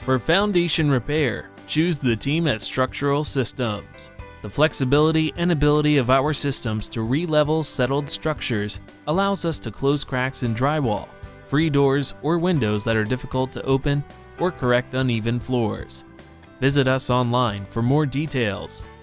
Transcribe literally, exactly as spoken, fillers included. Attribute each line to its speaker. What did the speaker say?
Speaker 1: For foundation repair, choose the team at Structural Systems. The flexibility and ability of our systems to re-level settled structures allows us to close cracks in drywall, free doors or windows that are difficult to open, or correct uneven floors. Visit us online for more details.